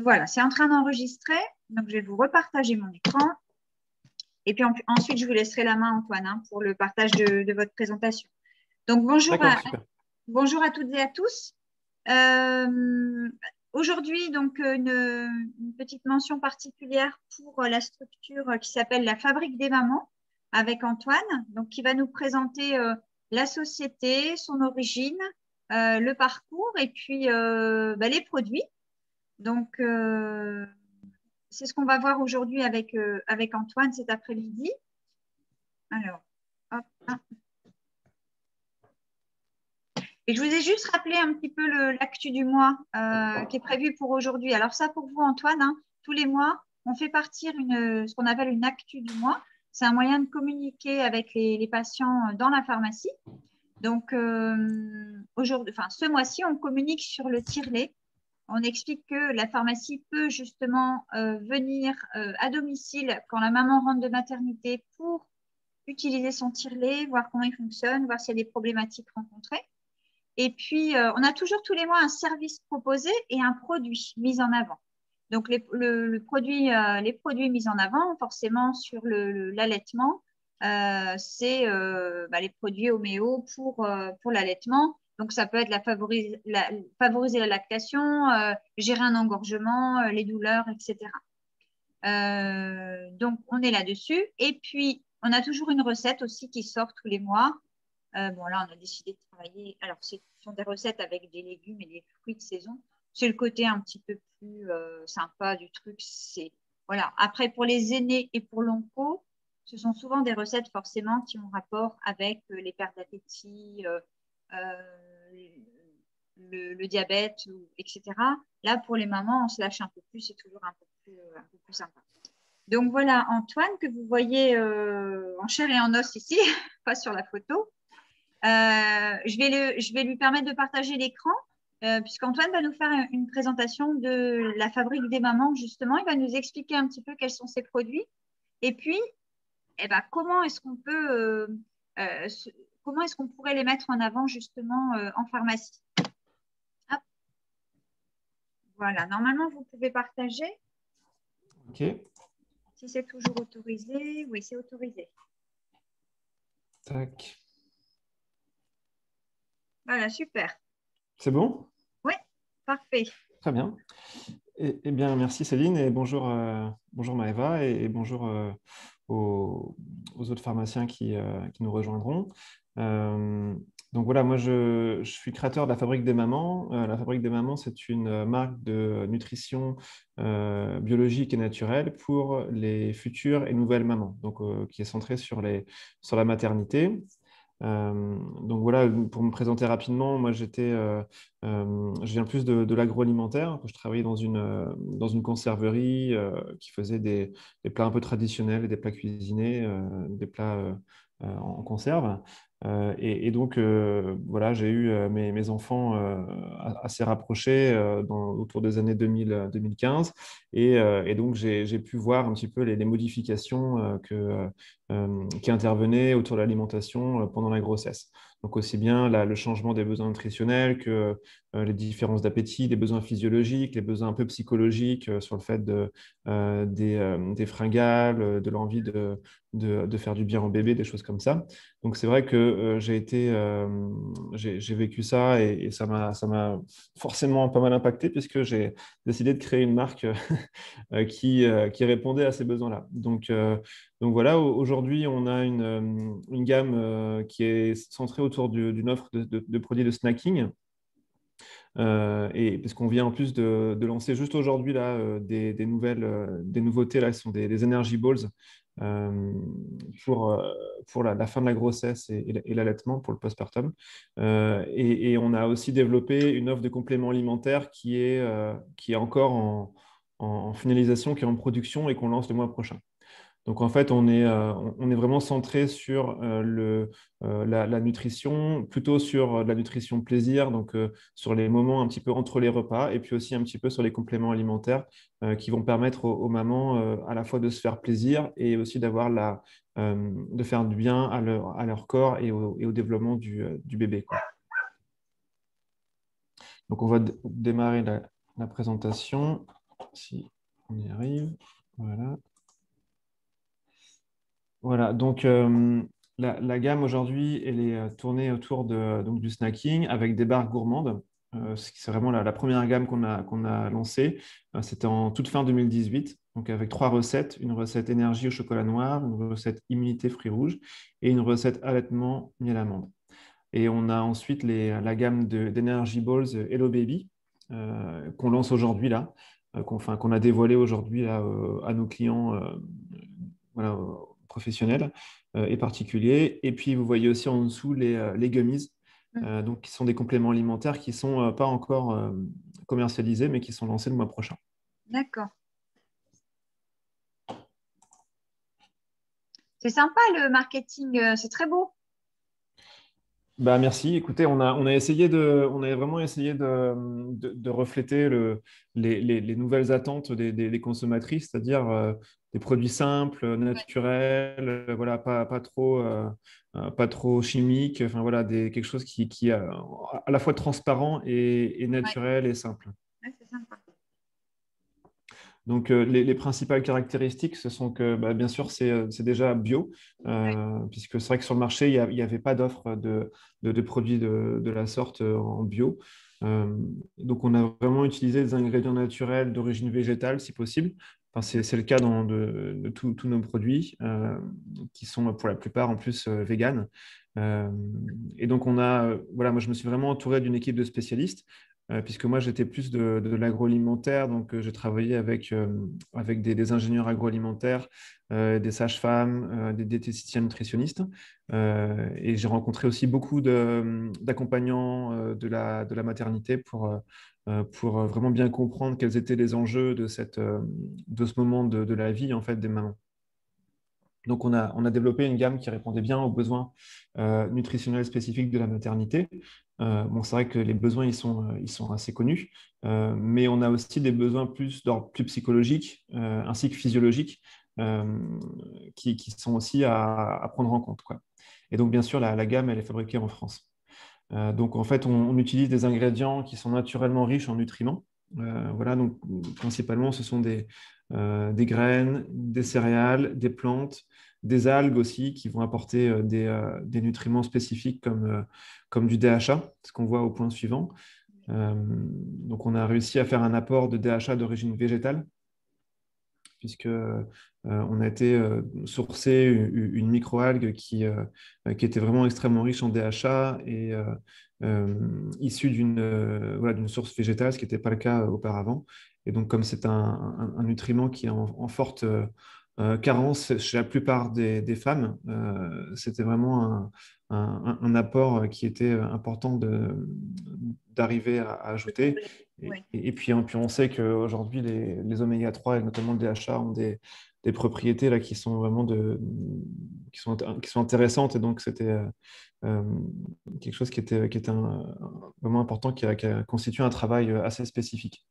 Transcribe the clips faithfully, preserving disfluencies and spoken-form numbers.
Voilà, c'est en train d'enregistrer. Donc, je vais vous repartager mon écran. Et puis en, ensuite, je vous laisserai la main, Antoine, hein, pour le partage de, de votre présentation. Donc, bonjour à, bonjour à toutes et à tous. Euh, Aujourd'hui, donc, une, une petite mention particulière pour la structure qui s'appelle la Fabrique des Mamans avec Antoine, donc, qui va nous présenter euh, la société, son origine, euh, le parcours et puis euh, bah, les produits. Donc, euh, c'est ce qu'on va voir aujourd'hui avec, euh, avec Antoine cet après-midi. Alors, hop, hop. Et je vous ai juste rappelé un petit peu l'actu du mois euh, qui est prévu pour aujourd'hui. Alors ça, pour vous, Antoine, hein, tous les mois, on fait partir une, ce qu'on appelle une actu du mois. C'est un moyen de communiquer avec les, les patients dans la pharmacie. Donc, euh, aujourd'hui, enfin, ce mois-ci, on communique sur le tire-lait. On explique que la pharmacie peut justement euh, venir euh, à domicile quand la maman rentre de maternité pour utiliser son tire-lait, voir comment il fonctionne, voir s'il y a des problématiques rencontrées. Et puis, euh, on a toujours tous les mois un service proposé et un produit mis en avant. Donc, les, le, le produit, euh, les produits mis en avant, forcément, sur l'allaitement, euh, c'est euh, bah, les produits homéo pour, euh, pour l'allaitement. Donc, ça peut être la favorise, la, favoriser la lactation, euh, gérer un engorgement, euh, les douleurs, et cetera. Euh, donc, on est là-dessus. Et puis, on a toujours une recette aussi qui sort tous les mois. Euh, bon, là, on a décidé de travailler. Alors, ce sont des recettes avec des légumes et des fruits de saison. C'est le côté un petit peu plus euh, sympa du truc. C'est voilà. Après, pour les aînés et pour l'onco, ce sont souvent des recettes forcément qui ont rapport avec euh, les pertes d'appétit, euh, euh, le, le diabète, et cetera. Là, pour les mamans, on se lâche un peu plus. C'est toujours un peu plus, un peu plus sympa. Donc voilà, Antoine, que vous voyez euh, en chair et en os ici, pas sur la photo. Euh, je, vais le, je vais lui permettre de partager l'écran, euh, puisqu'Antoine va nous faire une présentation de la Fabrique des Mamans, justement. Il va nous expliquer un petit peu quels sont ses produits. Et puis, eh ben, comment est-ce qu'on peut, euh, euh, ce, comment est-ce qu'on pourrait les mettre en avant, justement, euh, en pharmacie. Hop. Voilà, normalement, vous pouvez partager. OK. Si c'est toujours autorisé. Oui, c'est autorisé. Tac. Voilà, super. C'est bon? Oui, parfait. Très bien. Eh, eh bien, merci Céline et bonjour, euh, bonjour Maëva et, et bonjour euh, aux, aux autres pharmaciens qui, euh, qui nous rejoindront. Euh, donc voilà, moi je, je suis créateur de la Fabrique des Mamans. Euh, la Fabrique des Mamans, c'est une marque de nutrition euh, biologique et naturelle pour les futures et nouvelles mamans, donc euh, qui est centrée sur, les, sur la maternité. Euh, donc voilà, pour me présenter rapidement, moi j'étais, euh, euh, je viens plus de, de l'agroalimentaire. Je travaillais dans une, euh, dans une conserverie euh, qui faisait des, des plats un peu traditionnels, des plats cuisinés, euh, des plats euh, euh, en conserve. Euh, et, et donc euh, voilà, j'ai eu euh, mes, mes enfants euh, assez rapprochés euh, dans, autour des années deux mille, deux mille quinze. Et, euh, et donc j'ai, j'ai pu voir un petit peu les, les modifications euh, que euh, qui intervenaient autour de l'alimentation euh, pendant la grossesse. Donc aussi bien la, le changement des besoins nutritionnels que euh, les différences d'appétit, les besoins physiologiques, les besoins un peu psychologiques euh, sur le fait de, euh, des, euh, des fringales, de l'envie de, de, de, faire du bien au bébé, des choses comme ça. Donc c'est vrai que euh, j'ai été, euh, j'ai, j'ai vécu ça et, et ça m'a, ça m'a forcément pas mal impacté puisque j'ai décidé de créer une marque qui, euh, qui répondait à ces besoins-là. Donc, euh, donc voilà, aujourd'hui, on a une, une gamme euh, qui est centrée autour d'une offre de, de, de produits de snacking. Euh, et parce qu'on vient en plus de, de lancer juste aujourd'hui là euh, des, des nouvelles, euh, des nouveautés là, qui sont des, des energy balls euh, pour euh, pour la, la fin de la grossesse et, et l'allaitement pour le postpartum. Euh, et, et on a aussi développé une offre de compléments alimentaires qui est euh, qui est encore en, en, en finalisation, qui est en production et qu'on lance le mois prochain. Donc en fait, on est, euh, on est vraiment centré sur euh, le, euh, la, la nutrition, plutôt sur euh, la nutrition plaisir, donc euh, sur les moments un petit peu entre les repas, et puis aussi un petit peu sur les compléments alimentaires euh, qui vont permettre aux, aux mamans euh, à la fois de se faire plaisir et aussi d'avoir la, euh, de faire du bien à leur, à leur corps et au, et au développement du, euh, du bébé, quoi. Donc on va démarrer la, la présentation. si on y arrive. Voilà. Voilà, donc euh, la, la gamme aujourd'hui, elle est euh, tournée autour de, donc, du snacking avec des barres gourmandes. Euh, ce qui- c'est vraiment la, la première gamme qu'on a, qu'on a lancée. Euh, c'était en toute fin deux mille dix-huit, donc avec trois recettes, une recette énergie au chocolat noir, une recette immunité fruits rouges et une recette allaitement miel amande. Et on a ensuite les, la gamme de- d'Energy Balls Hello Baby euh, qu'on lance aujourd'hui là, euh, qu'on enfin, qu'on a dévoilé aujourd'hui là, euh, à nos clients euh, voilà, euh, professionnels euh, et particuliers. Et puis vous voyez aussi en dessous les, euh, les gummies, Mm. euh, donc, qui sont des compléments alimentaires qui ne sont euh, pas encore euh, commercialisés, mais qui sont lancés le mois prochain. D'accord. C'est sympa le marketing, euh, c'est très beau. Bah, merci. Écoutez, on a, on a essayé de, on a vraiment essayé de, de, de refléter le, les, les- les nouvelles attentes des, des- des consommatrices, c'est-à-dire euh, des produits simples, naturels, euh, voilà, pas, pas trop, euh, euh, pas trop chimiques, enfin voilà, des, quelque chose qui, qui est à à la fois transparent et, et Ouais, naturel et simple. ouais, c'est sympa. Donc, euh, les, les principales caractéristiques, ce sont que, bah, bien sûr, c'est euh, c'est déjà bio, Ouais. euh, puisque c'est vrai que sur le marché, il n'y avait pas d'offre de, de- de produits de, de la sorte euh, en bio. Euh, donc, on a vraiment utilisé des ingrédients naturels d'origine végétale, si possible. Enfin, c'est c'est le cas dans de, de tous tous nos produits, euh, qui sont pour la plupart en plus euh, véganes. Euh, et donc, on a, euh, voilà, moi, je me suis vraiment entouré d'une équipe de spécialistes euh, puisque moi j'étais plus de, de l'agroalimentaire, donc euh, j'ai travaillé avec, euh, avec des, des ingénieurs agroalimentaires, euh, des sages-femmes, euh, des diététiciens nutritionnistes, euh, et j'ai rencontré aussi beaucoup de- d'accompagnants euh, de la, de la maternité pour, euh, euh, pour vraiment bien comprendre quels étaient les enjeux de, cette, euh, de ce moment de, de la vie en fait des mamans. Donc, on a, on a développé une gamme qui répondait bien aux besoins euh, nutritionnels spécifiques de la maternité. Euh, bon, c'est vrai que les besoins, ils sont, euh, ils sont assez connus, euh, mais on a aussi des besoins plus d'ordre plus psychologique, euh, ainsi que physiologique, euh, qui, qui sont aussi à, à prendre en compte, quoi. Et donc, bien sûr, la, la gamme, elle est fabriquée en France. Euh, donc, en fait, on, on utilise des ingrédients qui sont naturellement riches en nutriments. Euh, voilà, donc principalement, ce sont des, euh, des graines, des céréales, des plantes, des algues aussi qui vont apporter euh, des, euh, des nutriments spécifiques comme, euh, comme du D H A, ce qu'on voit au point suivant. Euh, donc, on a réussi à faire un apport de D H A d'origine végétale puisque euh, on a été euh, sourcer une, une microalgue qui, euh, qui était vraiment extrêmement riche en D H A et euh, euh, issue d'une euh, voilà, d'une source végétale, ce qui n'était pas le cas auparavant. Et donc, comme c'est un, un- un nutriment qui est en, en forte euh, euh, carence chez la plupart des, des femmes, euh, c'était vraiment un, un- un apport qui était important de, d'arriver à, à De ajouter. combler. Et, Ouais. et puis, hein, puis on sait qu'aujourd'hui, les, les oméga trois et notamment le D H A ont des, des propriétés là, qui sont vraiment de, qui sont, qui sont intéressantes. Et donc, c'était euh, euh, quelque chose qui était, qui était un- un- vraiment important, qui a, qui a constitué un travail assez spécifique.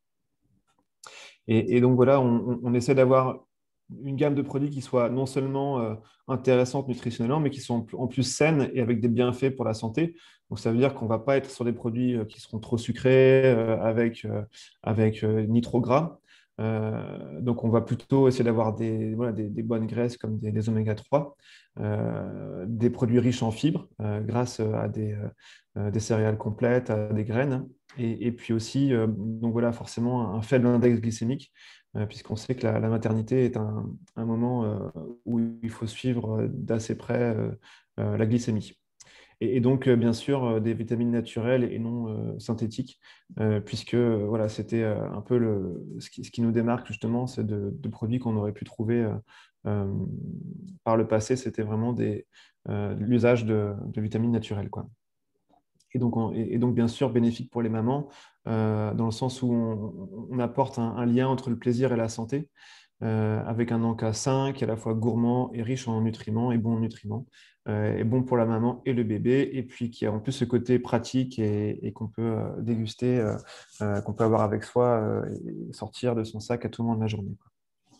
Et, et donc, voilà, on, on- on essaie d'avoir une gamme de produits qui soit non seulement euh, intéressante nutritionnellement, mais qui sont en plus en plus saines et avec des bienfaits pour la santé. Donc, ça veut dire qu'on ne va pas être sur des produits euh, qui seront trop sucrés, euh, avec, euh, avec euh, ni trop gras. Euh, donc, on va plutôt essayer d'avoir des, voilà, des, des bonnes graisses comme des, des oméga trois, euh, des produits riches en fibres euh, grâce à des, euh, des céréales complètes, à des graines. Et, et puis aussi, euh, donc voilà, forcément, un faible index glycémique, euh, puisqu'on sait que la, la maternité est un, un moment euh, où il faut suivre d'assez près euh, euh, la glycémie. Et, et donc, euh, bien sûr, euh, des vitamines naturelles et non euh, synthétiques, euh, puisque euh, voilà, c'était euh, un peu le, ce qui, ce qui nous démarque justement, c'est de, de produits qu'on aurait pu trouver euh, euh, par le passé, c'était vraiment des, euh, l'usage de, de vitamines naturelles, quoi. Et donc, on- et, et donc, bien sûr, bénéfique pour les mamans, euh, dans le sens où on, on apporte un, un lien entre le plaisir et la santé, euh, avec un encas sain qui est à la fois gourmand et riche en nutriments et bons nutriments, euh, et bon pour la maman et le bébé, et puis qui a en plus ce côté pratique et, et qu'on peut euh, déguster, euh, euh, qu'on peut avoir avec soi euh, et sortir de son sac à tout moment de la journée, quoi.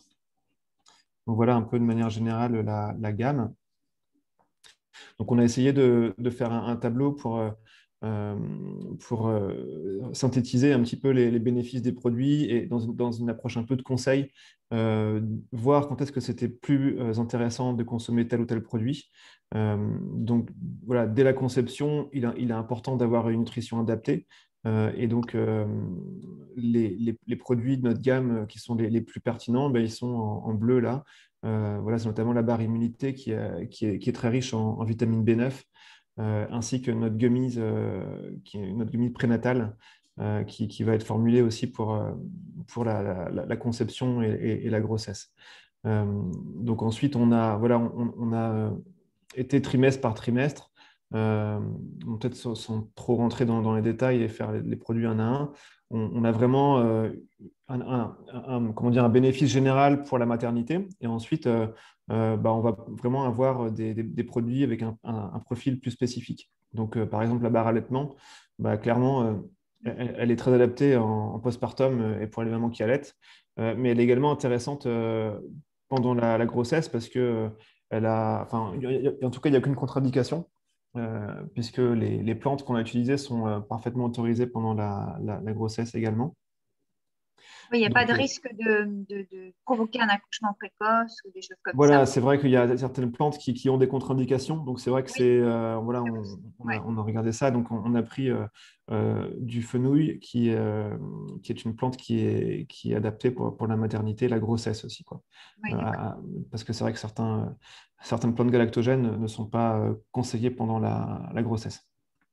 Donc voilà un peu de manière générale la, la gamme. Donc on a essayé de, de faire un, un tableau pour, euh, euh, pour euh, synthétiser un petit peu les, les bénéfices des produits et dans une, dans une approche un peu de conseil, euh, voir quand est-ce que c'était plus euh, intéressant de consommer tel ou tel produit. Euh, donc voilà, dès la conception, il, a- il est important d'avoir une nutrition adaptée. Euh, et donc, euh, les, les- les produits de notre gamme euh, qui sont les, les plus pertinents, ben, ils sont en, en bleu là. Euh, voilà, c'est notamment la barre immunité qui, est- qui est, qui est très riche en, en vitamine B neuf, euh, ainsi que notre gummies, euh, qui est notre gummies prénatale, euh, qui, qui va être formulée aussi pour, euh, pour la, la- la- la conception et, et- et la grossesse. Euh, donc ensuite, on a, voilà, on, on a euh, été trimestre par trimestre. Euh, on peut-être sans, sans trop rentrer dans, dans les détails et faire les, les produits un à un. On, on a vraiment euh, un, un- un- comment dire, un bénéfice général pour la maternité. Et ensuite, euh, euh, bah, on va vraiment avoir des, des- des produits avec un, un- un profil plus spécifique. Donc, euh, par exemple, la barre allaitement, bah, clairement, euh, elle, elle est très adaptée en, en postpartum euh, et pour les mamans qui allaitent. Euh, mais elle est également intéressante euh, pendant la, la grossesse parce que euh, elle a, enfin, il y a- il y a- en tout cas, il n'y a qu'une contre-indication, euh, puisque les, les plantes qu'on a utilisées sont euh, parfaitement autorisées pendant la, la- la grossesse également. Oui, il n'y a pas Donc, de euh, risque de, de, de provoquer un accouchement précoce ou des choses comme ça. voilà, c'est vrai qu'il y a certaines plantes qui, qui ont des contre-indications. Donc, c'est vrai que Oui, c'est, euh, voilà, c'est on, possible. on Ouais. a, on a regardé ça. Donc, on, on a pris euh, euh, du fenouil qui, euh, qui est une plante qui est, qui est adaptée pour, pour la maternité et la grossesse aussi, quoi. Oui, Euh, d'accord. à- parce que c'est vrai que certains, certaines plantes galactogènes ne sont pas euh, conseillées pendant la, la grossesse.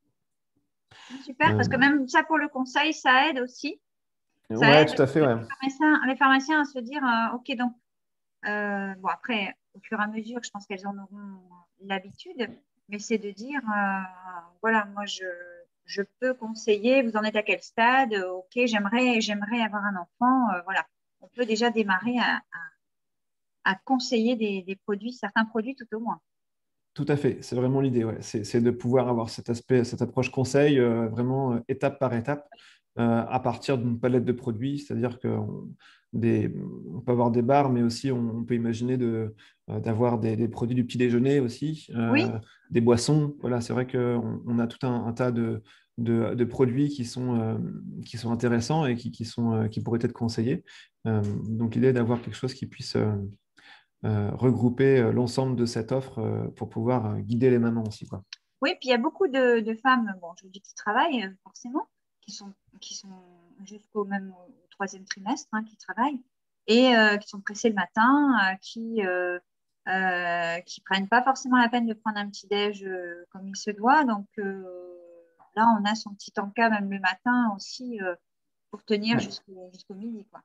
Super, parce que Euh, même ça pour le conseil, ça aide aussi. Ça ouais, aide tout à fait, les ouais. pharmaciens, les pharmaciens à se dire, euh, OK, donc, euh, bon, après, au fur et à mesure, je pense qu'elles en auront l'habitude, mais c'est de dire, euh, voilà, moi, je, je peux conseiller, vous en êtes à quel stade? OK, j'aimerais, j'aimerais avoir un enfant. Euh, voilà, on peut déjà démarrer à, à conseiller des, des produits, certains produits tout au moins. Tout à fait, c'est vraiment l'idée, ouais. C'est, c'est de pouvoir avoir cet aspect, cette approche conseil, euh, vraiment euh, étape par étape, euh, à partir d'une palette de produits, c'est-à-dire qu'on des, on peut avoir des bars, mais aussi on, on peut imaginer de, euh, d'avoir des, des produits du petit déjeuner aussi, Oui, euh, des boissons. Voilà, c'est vrai qu'on on a tout un, un tas de, de, de produits qui sont, euh, qui sont intéressants et qui, qui sont, euh, qui pourraient être conseillés. Euh, donc l'idée est d'avoir quelque chose qui puisse euh, euh, regrouper euh, l'ensemble de cette offre euh, pour pouvoir euh, guider les mamans aussi, quoi. oui, puis il y a beaucoup de, de femmes, bon, je vous dis qui travaillent euh, forcément, qui sont, qui sont jusqu'au même au troisième trimestre, hein, qui travaillent, et euh, qui sont pressées le matin, euh, qui euh, euh, qui prennent pas forcément la peine de prendre un petit déj euh, comme il se doit. Donc euh, là, on a son petit encas même le matin aussi euh, pour tenir Ouais. jusqu'au jusqu'au midi, quoi.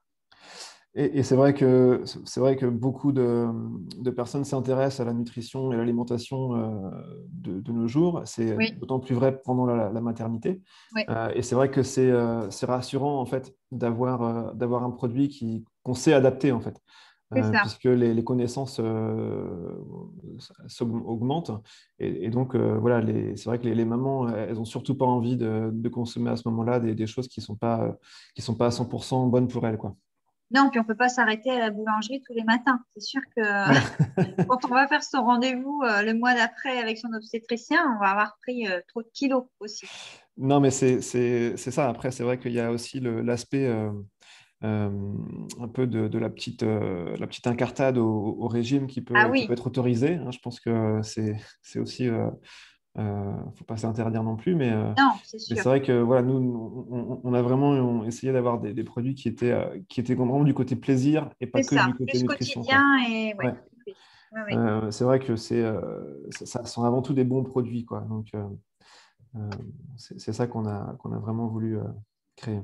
Et, et c'est vrai que, c'est vrai que beaucoup de, de personnes s'intéressent à la nutrition et l'alimentation euh, de, de nos jours. C'est Oui, d'autant plus vrai pendant la, la maternité. oui, Euh, et c'est vrai que c'est euh, c'est rassurant en fait d'avoir euh, d'avoir un produit qui, qu'on sait adapter en fait. c'est Euh, ça. puisque les, les connaissances euh, s'augmentent. Et, et donc, euh, voilà, les- c'est vrai que les, les mamans, elles n'ont surtout pas envie de, de consommer à ce moment-là des, des choses qui ne sont pas, qui sont pas à cent pour cent bonnes pour elles, quoi. Non, puis on peut pas s'arrêter à la boulangerie tous les matins. C'est sûr que Voilà. quand on va faire son rendez-vous euh, le mois d'après avec son obstétricien, on va avoir pris euh, trop de kilos aussi. Non, mais c'est c'est- c'est ça. Après, c'est vrai qu'il y a aussi le- l'aspect euh, euh, un peu de, de la petite, euh, la petite incartade au, au régime qui Ah peut, qui peut oui, être autorisée, hein. Je pense que c'est c'est aussi, euh, euh, faut pas s'interdire non plus, mais, euh, non, c'est mais sûr. c'est vrai que voilà, nous, on, on- on a vraiment essayé d'avoir des, des produits qui étaient, euh, qui étaient vraiment du côté plaisir et pas C'est que du ça. côté Plus nutrition, quoi. quotidien et ouais. Ouais. Oui, oui, oui. Euh, c'est vrai que c'est, euh, ça, ça sont avant tout des bons produits, quoi. Donc, euh, euh, c'est c'est ça qu'on a, qu'on a vraiment voulu euh, créer.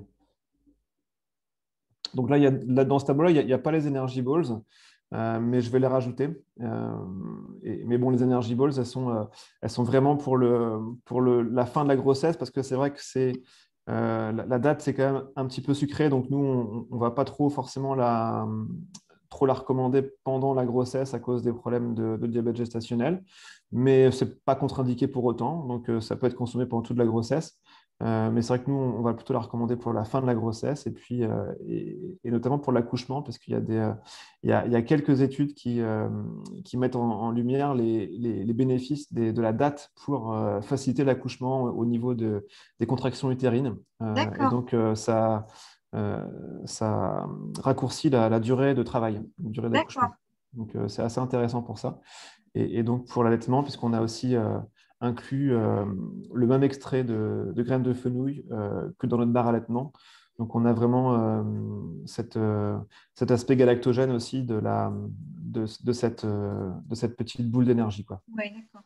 Donc là, il y a, là dans ce tableau-là, il n'y a, il y a pas les Energy Balls, euh, mais je vais les rajouter. Euh, et- mais bon, les Energy Balls, elles sont, euh, elles sont vraiment pour, le, pour le, la fin de la grossesse, parce que c'est vrai que c'est, euh, la, la date, c'est quand même un petit peu sucré. Donc nous, on ne va pas trop forcément la, trop la recommander pendant la grossesse à cause des problèmes de, de diabète gestationnel. Mais ce n'est pas contre-indiqué pour autant. Donc euh, ça peut être consommé pendant toute la grossesse. Euh, mais c'est vrai que nous, on va plutôt la recommander pour la fin de la grossesse et puis euh, et, et notamment pour l'accouchement, parce qu'il y a des, euh, il y a, il y a quelques études qui, euh, qui mettent en, en lumière les, les, les bénéfices des- de la date pour euh, faciliter l'accouchement au niveau de, des contractions utérines. Euh, et D'accord, donc, euh, ça, euh, ça raccourcit la, la durée de travail, la durée d'accord, d'accouchement. Donc, euh, c'est assez intéressant pour ça. Et, et donc, pour l'allaitement, puisqu'on a aussi euh, inclus euh, le même extrait de, de graines de fenouil euh, que dans notre barre allaitement. Donc, on a vraiment euh, cette, euh, cet aspect galactogène aussi de, la, de, de cette, euh, de cette petite boule d'énergie, quoi. oui, d'accord.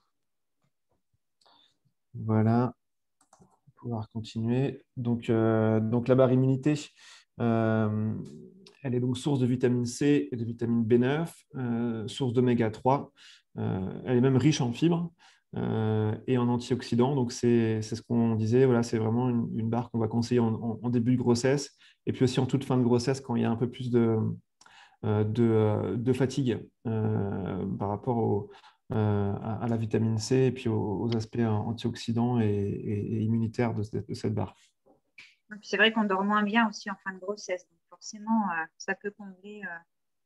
Voilà, pour pouvoir continuer. Donc, euh, donc la barre immunité, euh, elle est donc source de vitamine C et de vitamine B neuf, euh, source d'oméga trois. Euh, elle est même riche en fibres euh, et en antioxydants. Donc, c'est c'est ce qu'on disait. Voilà, c'est vraiment une, une barre qu'on va conseiller en, en- en début de grossesse et puis aussi en toute fin de grossesse quand il y a un peu plus de, euh, de, euh, de fatigue euh, par rapport au, euh, à, à la vitamine C et puis aux, aux aspects antioxydants et, et- et immunitaires de, cette de cette barre. Et puis c'est vrai qu'on dort moins bien aussi en fin de grossesse, donc forcément, euh, ça peut combler euh,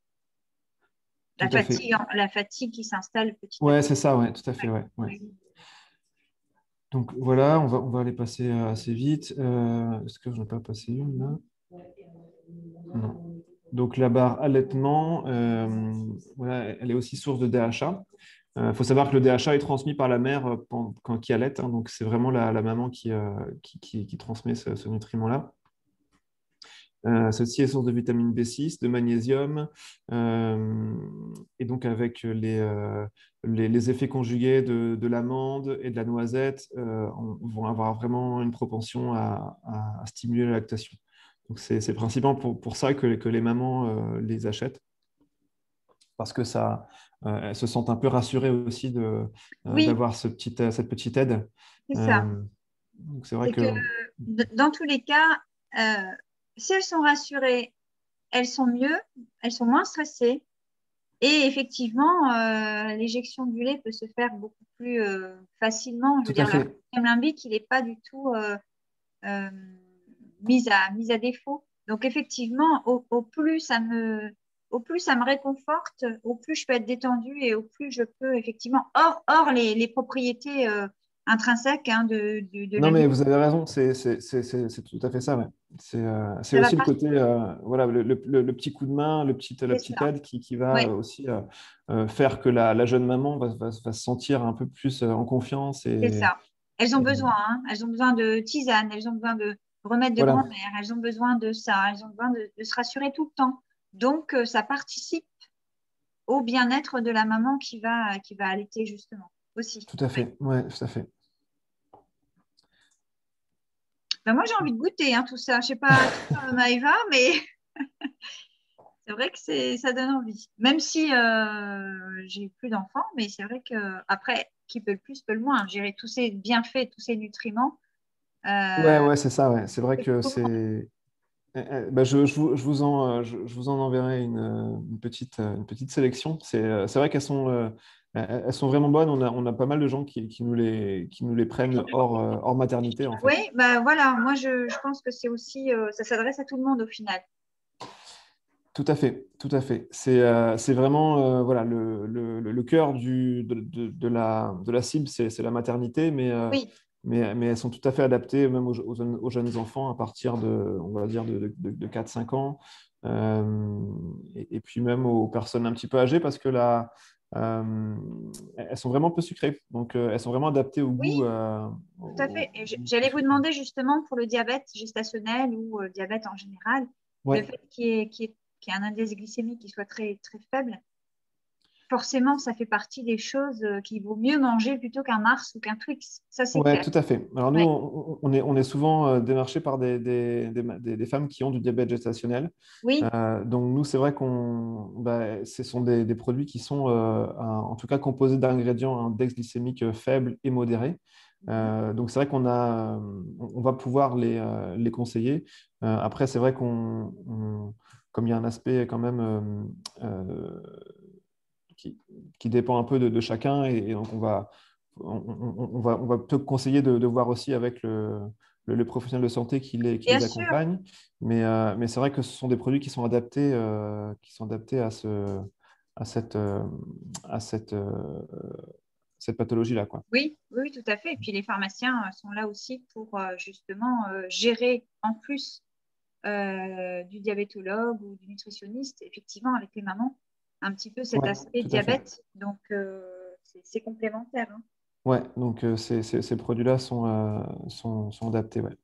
la Tout à fait. fatigue, la fatigue qui s'installe petit à Ouais, petit. c'est ça, ouais, tout à fait, Ouais. ouais, ouais. Donc voilà, on va, on va aller passer euh, assez vite. Euh, est-ce que je n'ai pas passé une là? Non. Donc la barre allaitement, euh, voilà, elle est aussi source de D H A. Il faut savoir que le D H A est transmis par la mère euh, pen- quand qui allait, hein, donc c'est vraiment la, la maman qui, euh, qui, qui- qui transmet ce, ce nutriment-là. Euh, celle-ci est source de vitamine B six, de magnésium, euh, et donc avec les, euh, les, les effets conjugués de, de l'amande et de la noisette, euh, on, on va avoir vraiment une propension à, à- à stimuler la lactation. Donc c'est c'est principalement pour, pour ça que, que les mamans euh, les achètent, parce que ça, euh, elles se sentent un peu rassurées aussi de, euh, Oui, d'avoir ce petit, cette petite aide. c'est ça. Euh, donc c'est vrai C'est que que d- dans tous les cas, euh, si elles sont rassurées, elles sont mieux, elles sont moins stressées. Et effectivement, euh, l'éjection du lait peut se faire beaucoup plus euh, facilement. Je veux tout à dire, leur fait, système limbique, il n'est pas du tout euh, euh, mis à, mis à défaut. Donc effectivement, au, au plus ça me, au plus ça me réconforte, au plus je peux être détendue et au plus je peux effectivement, hors, hors les, les propriétés euh, intrinsèques hein, de, de, de non, mais l'aliment, vous avez raison, c'est c'est- c'est- c'est- c'est tout à fait ça. Ouais. C'est euh, c'est ça va aussi le pas. côté, euh, voilà, le, le- le- le petit coup de main, le petit, la C'est petite ça. aide qui, qui va Oui, aussi euh, euh, faire que la, la jeune maman va, va- va se sentir un peu plus euh, en confiance. c'est Et, ça. Elles ont et besoin, hein. Elles ont besoin de tisane, elles ont besoin de remèdes de voilà, grand-mère, elles ont besoin de ça, elles ont besoin de, de se rassurer tout le temps. Donc, euh, ça participe au bien-être de la maman qui va, qui va allaiter justement aussi. tout à Ouais. fait. Ouais, tout à fait. Ben, moi, j'ai envie de goûter hein, tout ça. Je sais pas toi, Maëva, mais c'est vrai que c'est, ça donne envie. Même si euh, j'ai plus d'enfants, mais c'est vrai que après, qui peut le plus peut le moins. Gérer tous ces bienfaits, tous ces nutriments. Ouais, Euh, ouais, c'est ça. Ouais. C'est vrai c'est que tout le monde. c'est. Eh, eh, bah, je, je vous, je vous en, euh, je, je vous en enverrai une, euh, une petite, euh, une petite sélection. C'est euh, c'est vrai qu'elles sont, euh, elles elles sont vraiment bonnes. On a, on a pas mal de gens qui, qui nous les, qui nous les prennent hors, euh, hors maternité, en Oui, fait. ben voilà, moi je, je pense que c'est aussi, euh, ça s'adresse à tout le monde au final. Tout à fait, tout à fait. C'est euh, c'est vraiment euh, voilà, le, le, le cœur du, de, de, de la, de la cible, c'est c'est la maternité, mais, euh, Oui, mais, mais elles sont tout à fait adaptées même aux, aux jeunes aux jeunes enfants à partir de, on va dire, de, de, de quatre cinq ans, euh, et, et puis même aux personnes un petit peu âgées, parce que là, euh, elles sont vraiment peu sucrées. Donc, euh, elles sont vraiment adaptées au oui, goût. euh, tout à au- fait. Et j- au- j'allais vous demander justement pour le diabète gestationnel ou euh, diabète en général, le Ouais. fait qu'il y ait, qu'il y ait- qu'il y ait un indice glycémique qui soit très, très faible, forcément ça fait partie des choses euh, qu'il vaut mieux manger plutôt qu'un Mars ou qu'un Twix. Ça c'est Ouais, clair. tout à fait. Alors nous, Ouais. on, on est, on est souvent euh, démarché par des, des, des, des- des femmes qui ont du diabète gestationnel. Oui, Euh, donc nous, c'est vrai qu'on, bah, ce sont des, des produits qui sont euh, un- en tout cas composés d'ingrédients à index glycémique euh, faible et modéré. mhm, Euh, donc c'est vrai qu'on a, on on va pouvoir les, euh, les conseiller. Euh, après, c'est vrai qu'on, on- comme il y a un aspect quand même euh, euh, qui, qui dépend un peu de, de chacun, et, et donc on va on, on- on va, on va te conseiller de, de voir aussi avec le, le, le professionnel de santé qui les, qui Bien les sûr, accompagne. Mais, euh, mais c'est vrai que ce sont des produits qui sont adaptés, euh, qui sont adaptés à, ce, à cette, euh, à cette, euh, cette pathologie-là, quoi. oui, oui, tout à fait. Et puis les pharmaciens euh, sont là aussi pour euh, justement euh, gérer en plus euh, du diabétologue ou du nutritionniste, effectivement, avec les mamans, un petit peu cet Ouais, aspect tout à fait. diabète. Donc, euh, c'est c'est complémentaire, hein. Ouais, donc euh, ces, ces- ces produits-là sont, euh, sont, sont adaptés, ouais.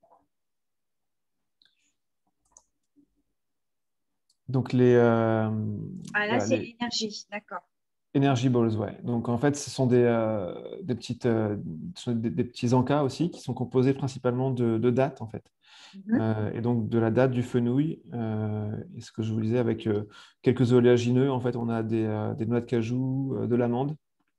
Donc les, euh, Ah, là, voilà, c'est les l'énergie, d'accord. Energy Balls, ouais. Donc en fait, ce sont des, euh, des petites, euh, ce sont des, des petits encas aussi qui sont composés principalement de, de dattes en fait. Mhm. Euh, et donc de la date, du fenouil, euh, et ce que je vous disais avec euh, quelques oléagineux, en fait, on a des, euh, des noix de cajou, euh, de l'amande,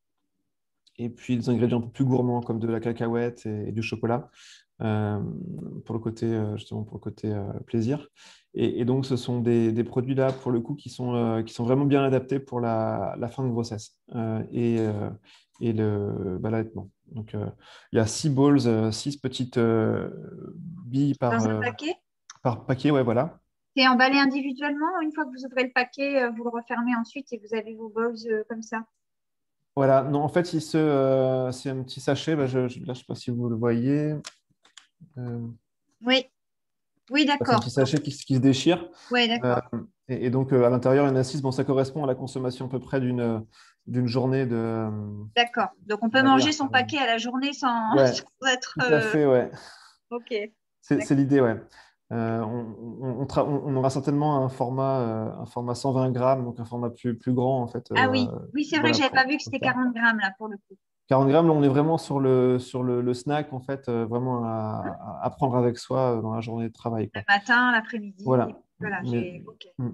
et puis des ingrédients un peu plus gourmands comme de la cacahuète et, et du chocolat, euh, pour le côté, euh, justement pour le côté euh, plaisir. Et, et donc ce sont des, des produits là, pour le coup, qui sont, euh, qui sont vraiment bien adaptés pour la, la fin de grossesse euh, et, euh, et le, bah, l'allaitement. Donc euh, il y a six balls, euh, six petites euh, billes par, Dans un euh, paquet, par paquet, ouais, voilà. c'est emballé individuellement. Une fois que vous ouvrez le paquet, euh, vous le refermez ensuite et vous avez vos bowls euh, comme ça. Voilà, non, en fait, il se, euh, c'est un petit sachet, bah, je, je, là, je ne sais pas si vous le voyez. Euh, Oui, oui, c'est un d'accord. petit Donc, sachet qui, se qui se déchire. ouais, Euh, d'accord. et, et donc, euh, à l'intérieur, il y en a six. Bon, ça correspond à la consommation à peu près d'une d'une journée de, euh, D'accord. Donc, on on peut va manger dire. son euh, paquet à la journée sans, ouais, sans être. tout à euh, fait, ouais. Ok. C'est c'est D'accord. l'idée, ouais. Euh, on, on, on tra- on- on aura certainement un format, euh, un format cent vingt grammes, donc un format plus, plus grand, en fait. Ah Euh, oui, oui, c'est vrai que voilà, j'avais pas pour, vu que pour c'était ça. quarante grammes là pour le coup. quarante grammes, là, on est vraiment sur le, sur le, le snack, en fait, euh, vraiment à, à prendre avec soi euh, dans la journée de travail, Le quoi. matin, l'après-midi. Et Voilà. voilà, Mais, j'ai. Ok. mm.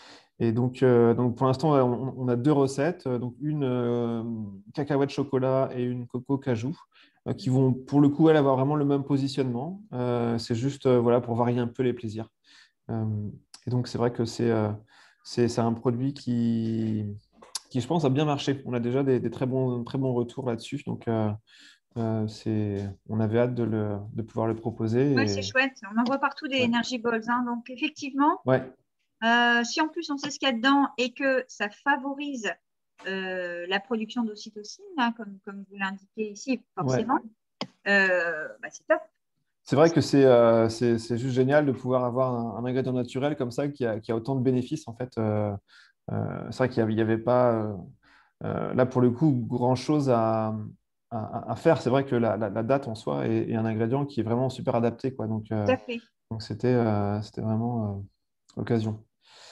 Et donc, euh, donc pour l'instant, ouais, on, on a deux recettes, euh, donc une euh, cacahuète chocolat et une coco cajou, euh, qui vont pour le coup, elles, avoir vraiment le même positionnement. Euh, c'est juste euh, voilà, pour varier un peu les plaisirs. Euh, et donc, c'est vrai que c'est euh, c'est, c'est un produit qui, qui, je pense, a bien marché. On a déjà des, des très bons, très bons retours là-dessus. Donc, euh, euh, c'est, on avait hâte de, le, de pouvoir le Oui, c'est proposer. Et, chouette. On en voit partout des ouais. Energy Balls, hein. Donc, effectivement, Ouais, euh, si en plus on sait ce qu'il y a dedans et que ça favorise euh, la production d'ocytocine, hein, comme, comme vous l'indiquez ici, ouais. forcément, euh, bah, c'est top. C'est vrai que c'est euh, c'est c'est juste génial de pouvoir avoir un, un ingrédient naturel comme ça qui a, qui a autant de bénéfices en fait. Euh, euh, c'est vrai qu'il n'y avait, il y avait pas euh, euh, là pour le coup grand-chose à, à, à faire. C'est vrai que la, la- la date en soi est, est un ingrédient qui est vraiment super adapté quoi. Donc Tout euh, à fait. donc c'était euh, c'était vraiment euh, l'occasion.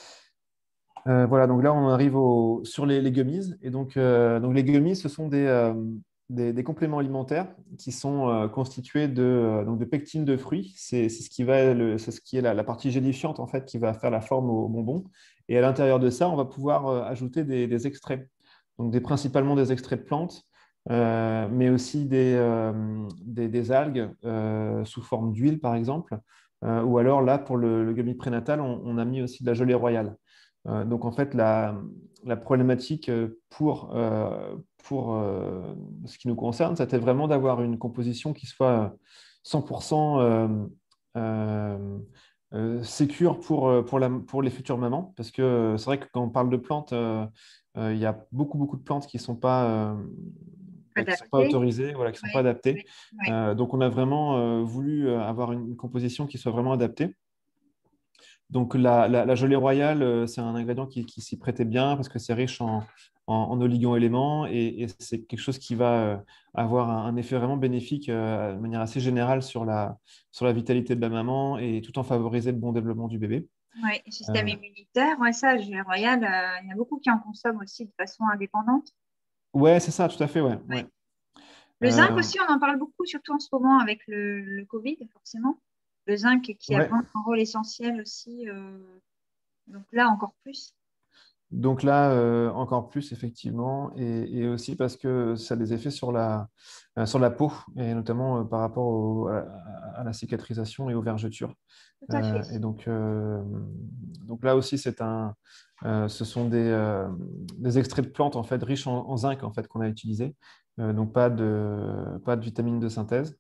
Euh, voilà, donc là, on arrive au- sur les, les gummies. Et donc, euh, donc les gummies, ce sont des, euh, des, des compléments alimentaires qui sont euh, constitués de, euh, donc de pectine de fruits. C'est c'est ce qui va, le- c'est ce qui est la, la partie gélifiante, en fait, qui va faire la forme au bonbon. Et à l'intérieur de ça, on va pouvoir euh, ajouter des, des extraits. Donc, des, principalement des extraits de plantes, euh, mais aussi des, euh, des, des algues euh, sous forme d'huile, par exemple. Euh, ou alors, là, pour le, le gummy prénatal, on, on a mis aussi de la gelée royale. Euh, donc, en fait, la, la problématique euh, pour, euh, pour euh, ce qui nous concerne, c'était vraiment d'avoir une composition qui soit cent pour cent euh, euh, euh, sécure pour, euh, pour, la, pour les futures mamans. Parce que euh, c'est vrai que quand on parle de plantes, euh, euh, il y a beaucoup, beaucoup de plantes qui ne sont pas, euh, bah, qui sont pas Adapté. autorisées, voilà, qui ne sont pas Oui, adaptées. oui, oui. Euh, donc, on a vraiment euh, voulu euh, avoir une, une composition qui soit vraiment adaptée. Donc, la, la, la gelée royale, euh, c'est un ingrédient qui, qui s'y prêtait bien parce que c'est riche en, en, en oligo-éléments et, et c'est quelque chose qui va euh, avoir un, un effet vraiment bénéfique euh, de manière assez générale sur la, sur la vitalité de la maman et tout en favoriser le bon développement du bébé. Ouais, et système Euh, immunitaire, ouais, ça, Gelée Royal, euh, il y en a beaucoup qui en consomment aussi de façon indépendante. ouais, c'est ça, tout à fait, ouais. Ouais. Ouais. Le zinc Euh, aussi, on en parle beaucoup, surtout en ce moment avec le, le Covid, forcément. Le zinc qui a ouais. vraiment un rôle essentiel aussi. euh, donc là, encore plus. Donc là, euh, encore plus, effectivement, et, et aussi parce que ça a des effets sur la, euh, sur la peau, et notamment euh, par rapport au- à, à la cicatrisation et aux vergetures. Tout à fait. Euh, et donc, euh, donc là aussi, c'est un, euh, ce sont des, euh, des extraits de plantes en fait, riches en, en zinc en fait, qu'on a utilisés. Euh, donc pas de, pas de vitamines de synthèse.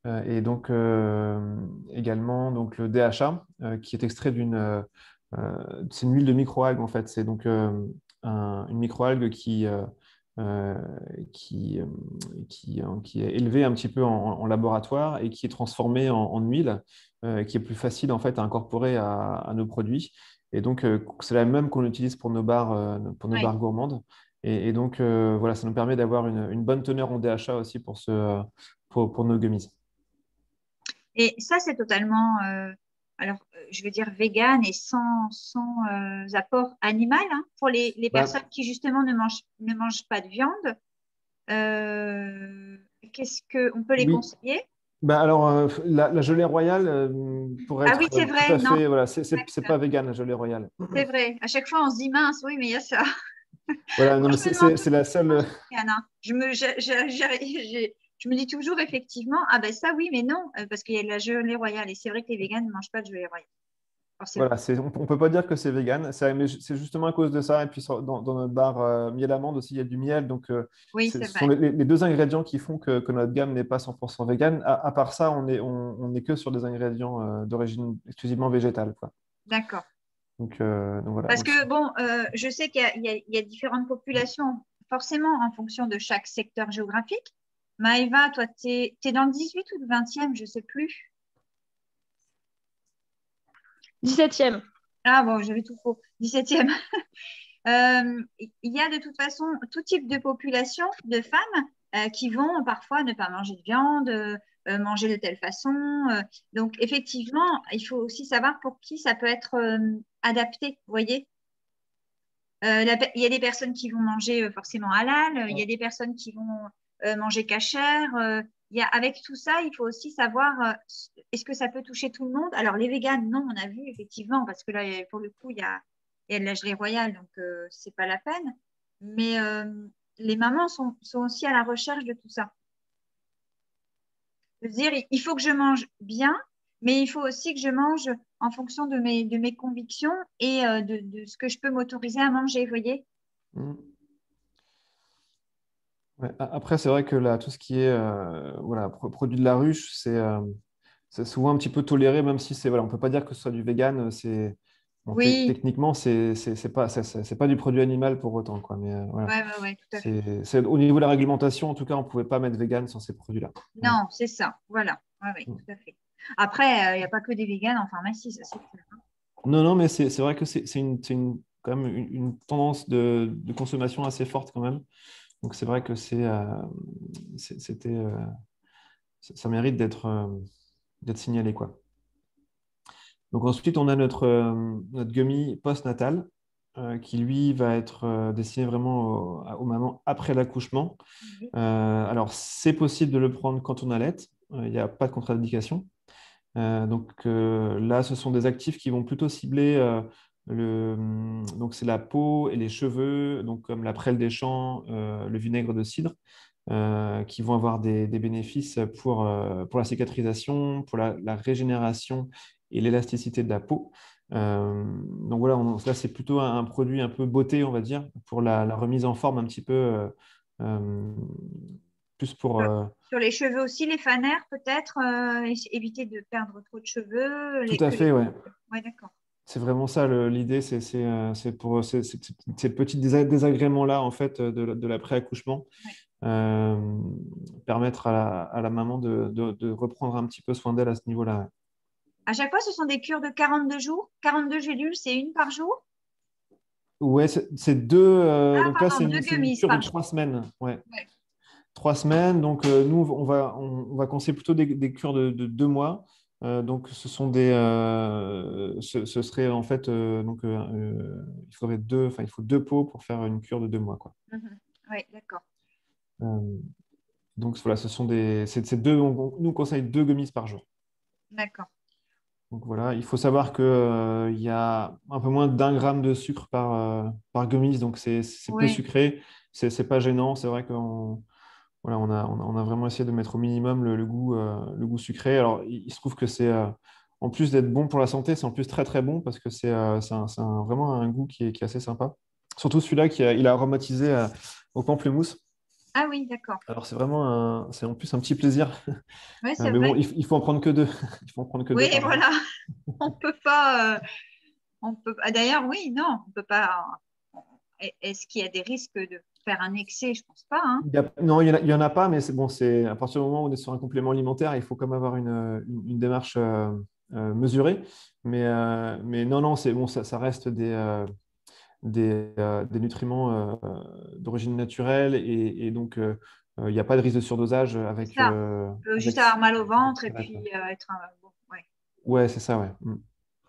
Euh, et donc euh, également donc, le D H A, euh, qui est extrait d'une... euh, euh, c'est une huile de microalgue, en fait. C'est donc euh, un- une microalgue qui, euh, euh, qui, euh, qui, euh, qui est élevée un petit peu en, en laboratoire et qui est transformée en, en huile, euh, qui est plus facile en fait à incorporer à, à nos produits. Et donc, euh, c'est la même qu'on utilise pour nos barres, euh, pour nos Oui. barres gourmandes. Et, et donc, euh, voilà, ça nous permet d'avoir une, une bonne teneur en D H A aussi pour, ce, pour, pour nos gummies. Et ça, c'est totalement, euh, alors, euh, je veux dire, vegan et sans, sans euh, apport animal, hein, pour les, les Bah, personnes qui, justement, ne mangent, ne mangent pas de viande. Euh, qu'est-ce que on peut les oui. conseiller? Bah, alors, euh, la, la gelée royale, euh, pour Ah oui, être c'est tout vrai, à non, fait, voilà, c'est c'est- c'est pas vegan la gelée royale. c'est vrai. À chaque fois, on se dit mince, oui, mais il y a ça. Voilà, non, Moi, mais je me c'est demande c'est- tout c'est la le temps seule. si c'est vegan, hein. Je me, je, je- je- j'ai- je me dis toujours, effectivement, ah ben ça, oui, mais non, euh, parce qu'il y a de la gelée royale. Et c'est vrai que les végans ne mangent pas de gelée royale, forcément. Voilà, c'est- on ne peut pas dire que c'est vegan, c'est mais c'est justement à cause de ça. Et puis sur- dans, dans notre bar euh, miel amande aussi, il y a du miel. Donc, euh, Oui, c'est- c'est ce sont vrai. les, les deux ingrédients qui font que, que notre gamme n'est pas cent pour cent vegan. À, à part ça, on est, on, on est que sur des ingrédients euh, d'origine exclusivement végétale, quoi. D'accord. Donc, euh, donc voilà. Parce Donc, que, bon, euh, je sais qu'il y a, il y a- il y a différentes populations, forcément en fonction de chaque secteur géographique. Maëva, toi, tu es, dans le dix-huit ou le vingtième, je ne sais plus. dix-septième. Ah bon, j'avais tout faux. dix-septième. Euh, il y a de toute façon tout type de population de femmes euh, qui vont parfois ne pas manger de viande, euh, euh, manger de telle façon. euh. Donc, effectivement, il faut aussi savoir pour qui ça peut être euh, adapté, vous voyez. Euh, la pe- il y a des personnes qui vont manger euh, forcément halal, euh, il y a des personnes qui vont euh, manger cachère. euh, il y a, avec tout ça, il faut aussi savoir euh, est-ce que ça peut toucher tout le monde? Alors, les véganes, non, on a vu effectivement, parce que là, pour le coup, il y a, il y a de la gelée royale, donc euh, c'est pas la peine. Mais euh, les mamans sont, sont aussi à la recherche de tout ça. De se dire, il faut que je mange bien, mais il faut aussi que je mange en fonction de mes, de mes convictions et euh, de, de ce que je peux m'autoriser à manger, vous voyez? mm. Ouais. A- Après, c'est vrai que là, tout ce qui est euh, voilà, pro- produit de la ruche, c'est euh, c'est souvent un petit peu toléré, même si c'est voilà, on peut pas dire que ce soit du vegan. C'est bon, te- Oui, techniquement, c'est c'est c'est pas c'est c'est- c'est pas du produit animal pour autant, quoi. Mais euh, voilà, ouais, ouais, ouais, tout à fait. c'est c'est au niveau de la réglementation, en tout cas, on pouvait pas mettre vegan sur ces produits-là. Voilà. Non, c'est ça, voilà. Ouais, ouais, Mm. tout à fait. Après, il n'y a pas que des véganes en pharmacie, ça c'est clair, hein. Non, non, mais c'est c'est vrai que c'est c'est une, c'est une quand même une, une tendance de, de consommation assez forte quand même. Donc c'est vrai que c'est euh, c'est- c'était euh, ça ça mérite d'être euh, d'être signalé, quoi. Donc ensuite, on a notre, euh, notre gummy post-natal euh, qui, lui, va être euh, destiné vraiment au- aux mamans après l'accouchement. Oui. Euh, alors, c'est possible de le prendre quand on allait. Euh, Il n'y a pas de contre-indication. Euh, donc euh, là, ce sont des actifs qui vont plutôt cibler euh, le, hum, donc c'est la peau et les cheveux, donc comme la prêle des champs, euh, le vinaigre de cidre, euh, qui vont avoir des, des bénéfices pour, euh, pour la cicatrisation, pour la, la régénération et l'élasticité de la peau. Euh, donc voilà, on- là c'est plutôt un, un produit un peu beauté, on va dire, pour la, la remise en forme un petit peu euh, euh, plus pour, Sur, euh, sur les cheveux aussi, les fanères peut-être, euh, é- éviter de perdre trop de cheveux, tout les, à que les... fait, ouais. Ouais, d'accord. C'est vraiment ça le- l'idée, c'est c'est, euh, c'est pour ces, ces- ces petits désa- désagréments-là en fait de, de l'après-accouchement, Ouais. euh, permettre à la, à la maman de, de- de reprendre un petit peu soin d'elle à ce niveau-là. À chaque fois, ce sont des cures de quarante-deux jours. quarante-deux gélules, c'est une par jour? Ouais, c'est c'est deux. Euh, Ah, donc là, c'est pardon, une, deux c'est une gummies cure de par jour. trois semaines. Ouais, Ouais. trois semaines. Donc euh, nous, on va, on, on va conseiller plutôt des, des cures de, de deux mois. Euh, donc ce sont des, euh, ce, ce serait en fait euh, donc euh, euh, il faudrait deux, enfin il faut deux pots pour faire une cure de deux mois, quoi. Mhm. Ouais, d'accord. Euh, Donc voilà, ce sont des, c'est c'est deux, on, nous on conseille deux gummies par jour. D'accord. Donc voilà, il faut savoir que euh, il y a un peu moins d'un gramme de sucre par, euh, par gummies, donc c'est c'est peu Oui. sucré, c'est c'est pas gênant. C'est vrai qu'on voilà, on a, on a, on a vraiment essayé de mettre au minimum le, le goût, euh, le goût sucré. Alors il, il se trouve que c'est euh, en plus d'être bon pour la santé, c'est en plus très très bon parce que c'est euh, c'est un- c'est un- vraiment un goût qui est, qui est assez sympa. Surtout celui-là qui a, il a aromatisé euh, au pamplemousse. Ah oui, d'accord. Alors, c'est vraiment un, c'est en plus un petit plaisir. Oui, Euh, c'est mais bon, vrai. il, il faut en prendre que deux. Il faut en prendre que deux Oui, par jour. voilà. On peut pas. euh, on peut. Ah, d'ailleurs, oui, non, on peut pas. Est- Est-ce qu'il y a des risques de faire un excès? Je pense pas, hein. Il y a- non, il y en a, il y en a pas, mais c'est bon, c'est à partir du moment où on est sur un complément alimentaire, il faut quand même avoir une, une- une démarche euh, euh, mesurée. Mais, euh, mais non, non, c'est bon, ça, ça reste des, euh, des, euh, des nutriments euh, d'origine naturelle et, et donc euh, euh, il n'y a pas de risque de surdosage C'est avec, ça. euh, On peut juste avec, avoir mal au avec ventre et ça, quoi. puis euh, être un. Bon, ouais. Ouais, c'est ça, ouais. Mm.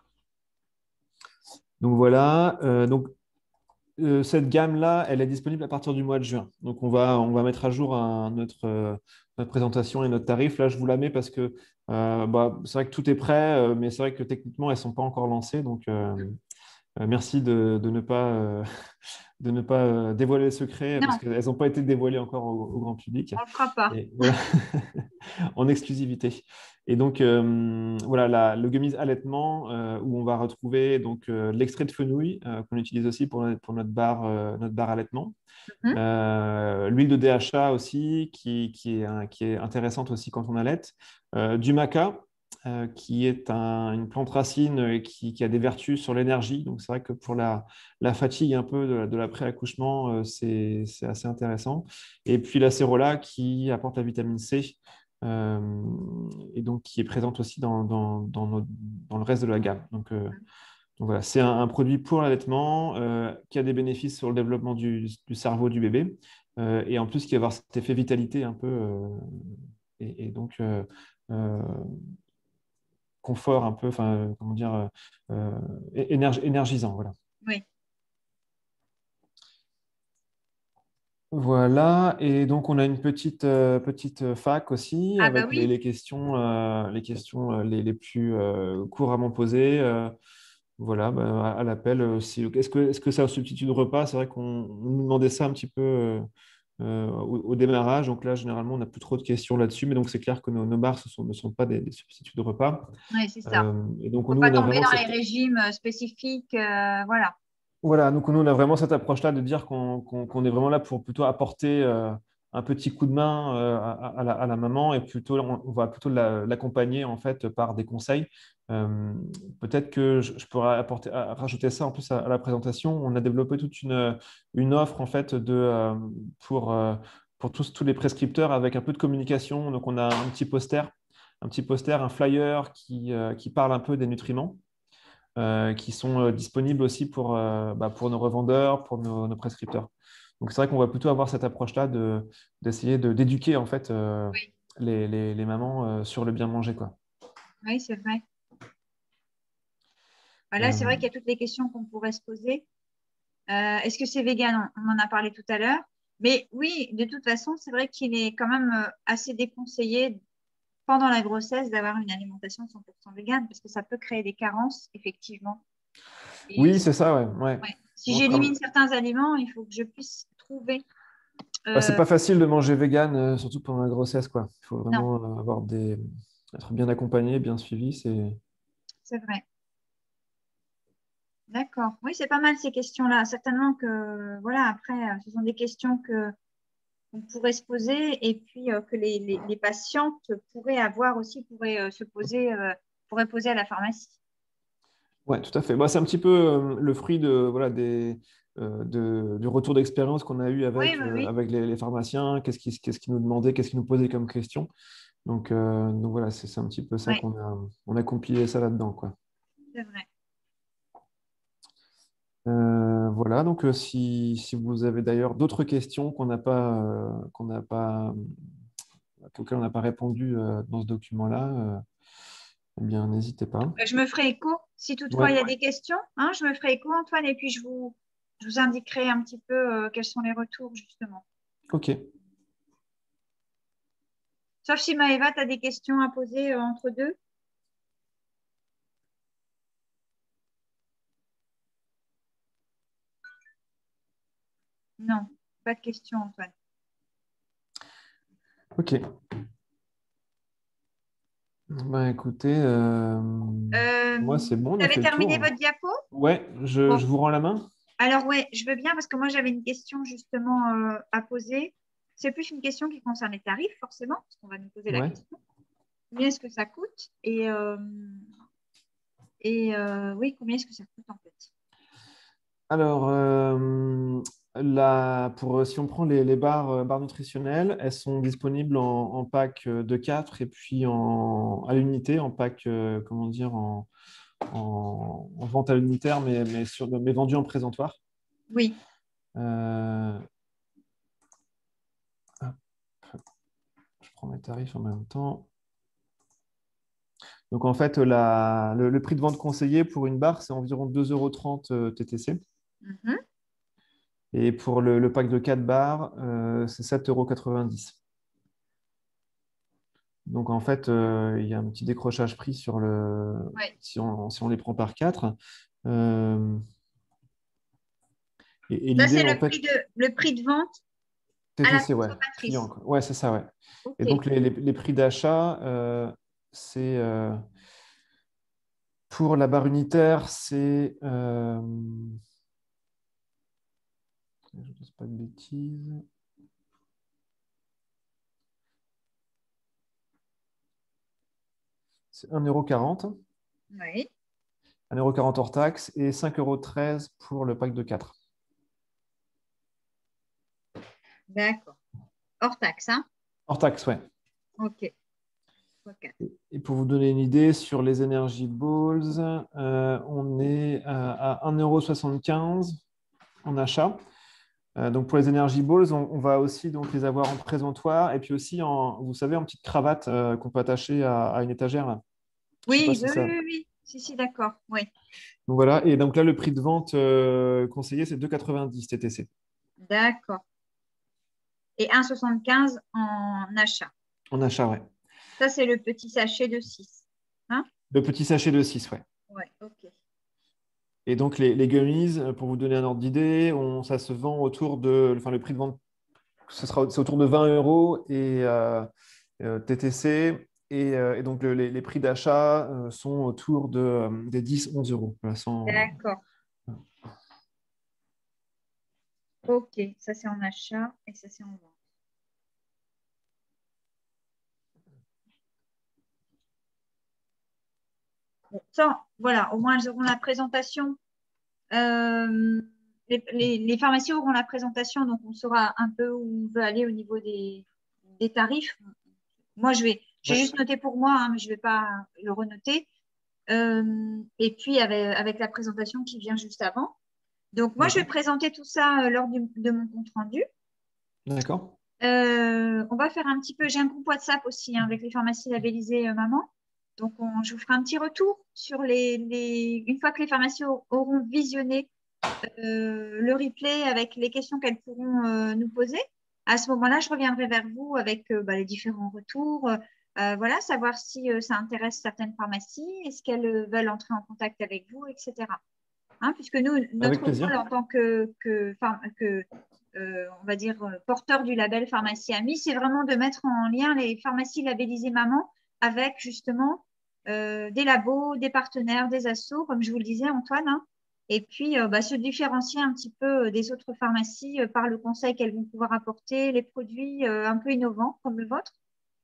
Donc voilà. Euh, donc euh, cette gamme-là, elle est disponible à partir du mois de juin. Donc, on va, on va mettre à jour un- notre, euh, notre présentation et notre tarif. Là, je vous la mets parce que euh, bah, c'est vrai que tout est prêt, euh, mais c'est vrai que techniquement, elles ne sont pas encore lancées. Donc, euh, euh, merci de, de ne pas, euh, de ne pas euh, dévoiler les secrets parce Non, qu'elles n'ont pas été dévoilées encore au, au grand public. on le fera pas. Et voilà, en exclusivité. Et donc, euh, voilà, la- le gummies allaitement, euh, où on va retrouver donc euh, l'extrait de fenouil euh, qu'on utilise aussi pour, notre- pour notre barre, euh, notre barre allaitement. Mhm. Euh, l'huile de D H A aussi, qui, qui est, un- qui est intéressante aussi quand on allaite. Euh, du maca, euh, qui est un- une plante racine euh, qui, qui a des vertus sur l'énergie. Donc, c'est vrai que pour la, la fatigue un peu de, de l'après-accouchement, euh, c'est, c'est assez intéressant. Et puis l'acérola qui apporte la vitamine C euh, et donc qui est présente aussi dans, dans, dans, nos- dans le reste de la gamme. Donc, euh, donc voilà, c'est un, un produit pour l'allaitement euh, qui a des bénéfices sur le développement du, du cerveau du bébé euh, et en plus qui va avoir cet effet vitalité un peu euh, et, et donc euh, euh, confort un peu, enfin euh, comment dire, euh, euh, énerg- énergisant. Voilà. Oui. Voilà, et donc on a une petite, euh, petite fac aussi Ah bah avec les, oui. les questions, euh, les, questions euh, les, les plus euh, couramment posées. euh, voilà, bah, à, à l'appel. euh, si- est-ce que, est-ce que ça substitue de repas? C'est vrai qu'on on nous demandait ça un petit peu euh, euh, au, au démarrage. Donc là, généralement, on n'a plus trop de questions là-dessus, mais donc c'est clair que nos, nos bars ce sont- ne sont pas des, des substituts de repas. Oui, c'est ça. Euh, et donc Faut nous, pas on a tomber vraiment dans les cette, régimes euh, spécifiques. euh, voilà. voilà, donc nous, on a vraiment cette approche-là de dire qu'on qu'on- qu'on est vraiment là pour plutôt apporter euh, un petit coup de main euh, à, à la, à la maman et plutôt on, on va plutôt la- l'accompagner en fait par des conseils. Euh, Peut-être que je, je pourrais apporter, à- rajouter ça en plus à, à la présentation. On a développé toute une, une offre en fait de, euh, pour, euh, pour tous, tous les prescripteurs avec un peu de communication. Donc on a un petit poster, un petit poster, un flyer qui, euh, qui parle un peu des nutriments euh, qui sont euh, disponibles aussi pour, euh, bah, pour nos revendeurs, pour nos, nos prescripteurs. Donc c'est vrai qu'on va plutôt avoir cette approche-là de, d'essayer de, d'éduquer en fait euh, Oui, les, les, les mamans euh, sur le bien manger, quoi. oui, c'est vrai. Bah là, c'est Euh, vrai qu'il y a toutes les questions qu'on pourrait se poser. Euh, est-ce que c'est vegan? On en a parlé tout à l'heure. Mais oui, de toute façon, c'est vrai qu'il est quand même euh, assez déconseillé pendant la grossesse d'avoir une alimentation cent pour cent végane parce que ça peut créer des carences, effectivement. Et oui, si, c'est ça, ouais. Ouais. ouais, si Bon, j'élimine comme... certains aliments, il faut que je puisse trouver. bah, c'est euh, pas facile de manger vegan, euh, surtout pendant la grossesse, quoi. Il faut non, vraiment euh, avoir des... être bien accompagné, bien suivi. C'est... c'est vrai. D'accord. Oui, c'est pas mal ces questions-là. Certainement que, voilà, après, euh, ce sont des questions que on pourrait se poser et puis euh, que les, les, les patientes pourraient avoir aussi, pourraient euh, se poser, euh, pourraient poser à la pharmacie. Ouais, tout à fait. Bah, c'est un petit peu euh, le fruit de, voilà, des, euh, de- du retour d'expérience qu'on a eu Oui, avec, oui, euh, oui, avec les, les pharmaciens, qu'est-ce qu'ils qu'est-ce qu'ils nous demandaient, qu'est-ce qu'ils nous posaient comme question. Donc, euh, donc voilà, c'est c'est un petit peu ça oui, qu'on a, on a compilé ça là-dedans, quoi. c'est vrai. Euh, voilà, donc euh, si, si vous avez d'ailleurs d'autres questions qu'on n'a pas, euh, qu'on n'a pas, auxquelles on n'a pas répondu euh, dans ce document-là, euh, eh bien, n'hésitez pas. Euh, Je me ferai écho. Si toutefois il y a Ouais, des questions, hein, je me ferai écho, Antoine, et puis je vous, je vous indiquerai un petit peu euh, quels sont les retours, justement. ok. Sauf si Maëva, tu as des questions à poser euh, entre deux. Non, pas de questions, Antoine. Ok. Ben, écoutez, euh, Euh, moi, c'est bon, on vous a avez fait le terminé tour. votre diapo? Ouais, je, Bon, je vous rends la main. alors ouais, je veux bien parce que moi j'avais une question justement euh, à poser. c'est plus une question qui concerne les tarifs, forcément, parce qu'on va nous poser la Ouais. question. Combien est-ce que ça coûte? Et, euh, et euh, oui, combien est-ce que ça coûte en fait? Alors, euh, là, pour, si on prend les, les barres, euh, barres nutritionnelles, elles sont disponibles en, en pack euh, de quatre et puis en, à l'unité, en pack, euh, comment dire, en, en, en vente à l'unitaire, mais, mais, sur, mais vendues en présentoir. Oui, Euh, hop, je prends mes tarifs en même temps. Donc, en fait, la, le, le prix de vente conseillé pour une barre, c'est environ deux euros trente euh, T T C. mhm, Et pour le, le pack de quatre barres, euh, c'est sept euros quatre-vingt-dix. Donc, en fait, euh, il y a un petit décrochage prix sur le, ouais. si on, si on les prend par quatre. Euh, et et Ça, l'idée, c'est en le fait, prix de, le prix de vente à la T T C, ouais, client, consommatrice. quoi. Ouais, c'est ça, ouais. Et OK. donc, les, les- les prix d'achat, euh, c'est euh, pour la barre unitaire, c'est, euh, je ne dis pas de bêtises, c'est un euro quarante, Oui, un euro quarante hors taxe et cinq euros treize pour le pack de quatre. d'accord. Hors taxe, hein? Hors taxe, ouais. OK. OK. Et pour vous donner une idée, sur les Energy Balls, euh, on est à, à un euro soixante-quinze en achat. Euh, donc pour les Energy Balls, on, on va aussi donc les avoir en présentoir et puis aussi en, vous savez, en petite cravate euh, qu'on peut attacher à, à une étagère, là. Je sais pas Oui, si oui, oui, ça. oui, oui. Si, si, d'accord. Oui, Donc voilà. Et donc là, le prix de vente euh, conseillé, c'est deux euros quatre-vingt-dix T T C. d'accord. Et un virgule soixante-quinze en achat. En achat, ouais. Ça, c'est le petit sachet de six. Hein? Le petit sachet de six, ouais. Ouais, OK. Et donc les, les gummies, euh, pour vous donner un ordre d'idée, on- ça se vend autour de, enfin le prix de vente, ce sera c'est autour de vingt euros et euh, euh, T T C. Et, euh, et donc le- les, les prix d'achat euh, sont autour de, euh, des dix onze euros. Voilà, sans- D'accord. OK. Ça, c'est en achat et ça, c'est en vente. Bon, ça, voilà, au moins, elles auront la présentation. Euh, les, les- les pharmacies auront la présentation, donc on saura un peu où on veut aller au niveau des, des tarifs. Moi, je vais, j'ai Ouais, juste noté pour moi, hein, mais je ne vais pas le renoter. Euh, et puis, avec, avec la présentation qui vient juste avant. Donc, moi, je vais d'accord. présenter tout ça euh, lors du- de mon compte rendu. D'accord. Euh, on va faire un petit peu, j'ai un groupe WhatsApp aussi hein, avec les pharmacies labellisées euh, maman. Donc, on- je vous ferai un petit retour sur les, les- une fois que les pharmacies au- auront visionné euh, le replay avec les questions qu'elles pourront euh, nous poser. À ce moment-là, je reviendrai vers vous avec euh, bah, les différents retours. Euh, voilà, savoir si euh, ça intéresse certaines pharmacies, est-ce qu'elles euh, veulent entrer en contact avec vous, et cetera. Hein, puisque nous, Avec notre plaisir. rôle en tant que, que, phar- que euh, on va dire, euh, porteur du label Pharmacie Amie, c'est vraiment de mettre en lien les pharmacies labellisées maman avec justement euh, des labos, des partenaires, des assos, comme je vous le disais, Antoine, hein, et puis euh, bah, se différencier un petit peu euh, des autres pharmacies euh, par le conseil qu'elles vont pouvoir apporter, les produits euh, un peu innovants comme le vôtre.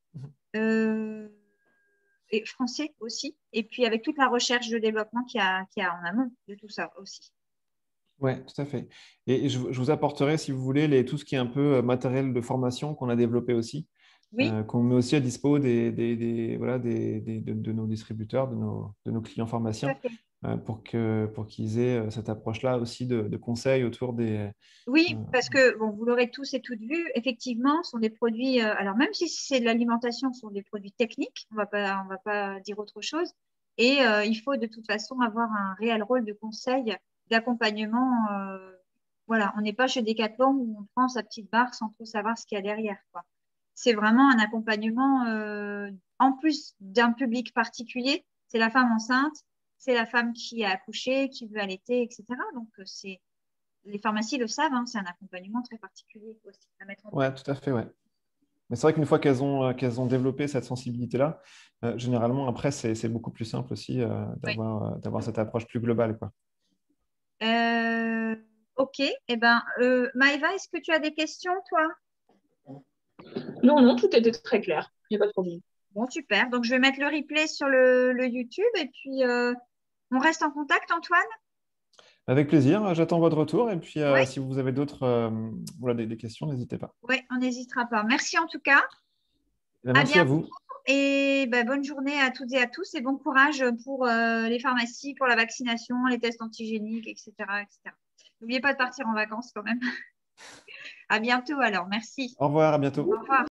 Euh, et français aussi, et puis avec toute la recherche de développement qu'il y a, qu'il y a en amont de tout ça aussi. Oui, tout à fait. Et je, je vous apporterai, si vous voulez, les, tout ce qui est un peu euh, matériel de formation qu'on a développé aussi, Oui, euh, qu'on met aussi à dispo des, des, des- voilà, des, des- de, de nos distributeurs, de nos, de nos clients tout à pharmaciens, fait. euh, pour que, pour qu'ils aient euh, cette approche-là aussi de, de conseils autour des. euh, Oui, parce que bon, vous l'aurez tous et toutes vu, effectivement, ce sont des produits, euh, alors même si c'est de l'alimentation, ce sont des produits techniques, on va pas, on va pas dire autre chose. Et euh, il faut de toute façon avoir un réel rôle de conseil, d'accompagnement. euh, voilà, on n'est pas chez Decathlon où on prend sa petite barre sans trop savoir ce qu'il y a derrière, quoi. C'est vraiment un accompagnement, euh, en plus d'un public particulier, c'est la femme enceinte, c'est la femme qui a accouché, qui veut allaiter, et cetera. Donc, euh, c'est les pharmacies le savent, hein, c'est un accompagnement très particulier aussi à mettre en place. Ouais, tout à fait, ouais. Mais c'est vrai qu'une fois qu'elles ont, euh, qu'elles ont développé cette sensibilité-là, euh, généralement, après, c'est c'est beaucoup plus simple aussi euh, Oui. d'avoir, euh, d'avoir cette approche plus globale, quoi. Euh, ok, eh ben, euh, Maëva, est-ce que tu as des questions, toi? Non, non, tout était très clair. Il n'y a pas de problème. Bon, super. Donc, je vais mettre le replay sur le, le YouTube et puis euh, on reste en contact, Antoine? Avec plaisir, j'attends votre retour. Et puis, Oui, euh, si vous avez d'autres euh, voilà, des, des questions, n'hésitez pas. oui, on n'hésitera pas. Merci en tout cas. Et À merci à bientôt vous. et ben, bonne journée à toutes et à tous et bon courage pour euh, les pharmacies, pour la vaccination, les tests antigéniques, et cetera, et cetera. N'oubliez pas de partir en vacances quand même. À bientôt alors. Merci. Au revoir, à Au bientôt. revoir.